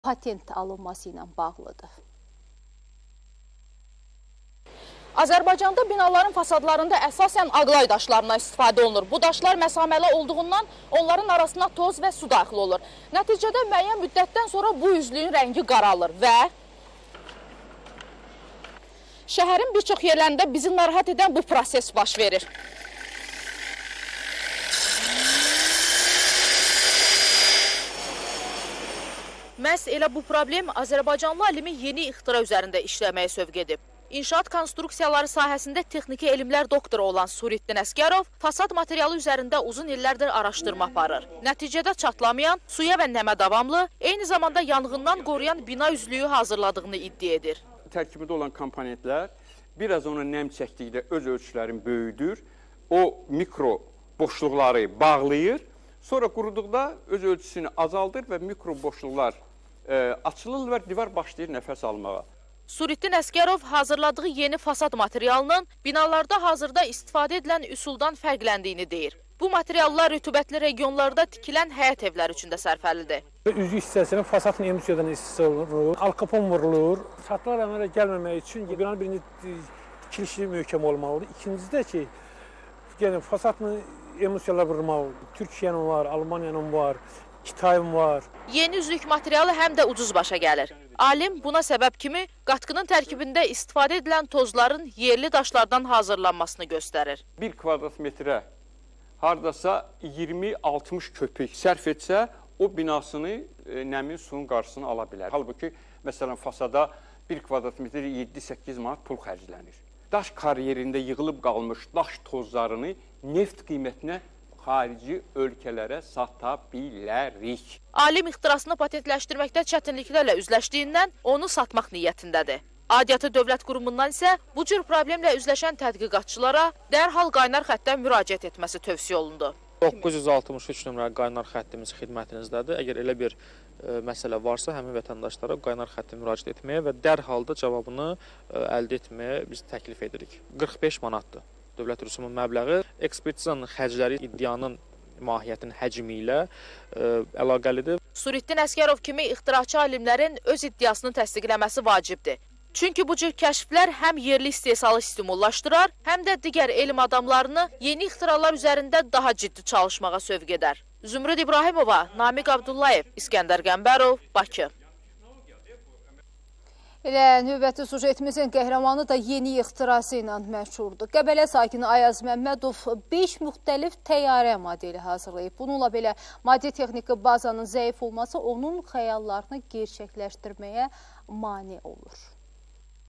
patent alınması ilə bağlıdır. Azərbaycanda binaların fasadlarında əsasən aqlay daşlarına istifadə olunur. Bu daşlar məsaməli olduğundan onların arasına toz və su daxil olur. Nəticədə müəyyən müddətdən sonra bu üzlüyün rəngi qaralır və şəhərin bir çox yerlərində bizi narahat edən bu proses baş verir. Məhz elə bu problem Azərbaycanlı alimi yeni ixtira üzərində işləməyə sövq edib. İnşaat konstruksiyaları sahəsində texniki elmlər doktoru olan Suritdin Əsgərov fasad materialı üzərində uzun illərdir araşdırma aparır. Nəticədə çatlamayan, suya və nəmə davamlı, eyni zamanda yanğından qoruyan bina üzlüyü hazırladığını iddia edir. Tərkibində olan komponentlər biraz ona nəm çəkdikdə öz ölçülərini böyüdür, o mikro boşluqları bağlayır, sonra quruduqda öz ölçüsünü azaldır və mikro boşluqlar açılır və divar başlayır nəfəs almağa. Suritdin Əsgərov hazırladığı yeni fasad materialının binalarda hazırda istifadə edilən üsuldan fərqləndiyini deyir. Bu materiallar rütubətli regionlarda tikilən həyət evləri üçün də sərfəlidir. Üzü hissəsinin fasadın emisiyadan istifadə olunur, alkapon vurulur. Çatılar əmələ gəlməmək üçün binanın birinci tikilişi möhkəm olmalıdır. İkincisi də ki, yəni fasadın emisiyalar vurulmalıdır. Türkiyənin var, Almaniyanın var, Kitayın var. Yeni üzlük materialı həm də ucuz başa gəlir. Alim buna səbəb kimi qatqının tərkibində istifadə edilən tozların yerli daşlardan hazırlanmasını göstərir. 1 kvadrat metrə hardasa 20-60 köpük sərf etsə, o binasını nəmin suyun qarşısını ala bilər. Halbuki, məsələn, fasada 1 kvadrat metrə 7-8 manat pul xərclənir. Daş karyerində yığılıb qalmış daş tozlarını neft qiymətinə xarici ölkələrə sata bilərik. Alim ixtirasını patentləşdirməkdə çətinliklərlə üzləşdiyindən onu satmaq niyyətindədir. Aidiyyatı dövlət qurumundan isə bu cür problemlə üzləşən tədqiqatçılara dərhal qaynar xəttdən müraciət etməsi tövsiyə olundu. 963 nömrəli qaynar xəttimiz xidmətinizdədir. Əgər elə bir məsələ varsa, həmin vətəndaşlara qaynar xəttə müraciət etməyə və dərhal da cavabını əldə etməyə biz təklif edirik. 45 manatdır. Dövlət rüsumunun məbləği ekspertizanın xərcləri iddianın mahiyyətinin həcmi ilə əlaqəlidir. Suritdin Əsgərov kimi ixtiraçı alimlərin öz iddiasını təsdiqləməsi vacibdir. Çünki bu cür kəşflər həm yerli istehsalı stimullaşdırar, həm də digər elm adamlarını yeni ixtiralar üzərində daha ciddi çalışmağa sövq edər. Zümrüd İbrahimova, Namiq Abdullayev, İskəndər Qəmbərov, Bakı. Elə növbəti sujetimizin qəhrəmanı da yeni ixtirası ilə məşhurdur. Qəbələ sakini Ayaz Məmmədov 5 müxtəlif təyyarə modeli hazırlayıb. Bununla belə maddi texniki bazanın zəif olması onun xəyallarını gerçəkləşdirməyə mane olur.